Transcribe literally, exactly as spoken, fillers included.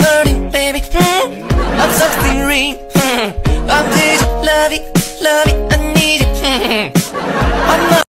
burning, baby. I'm something real. I'm deja, love it, love it.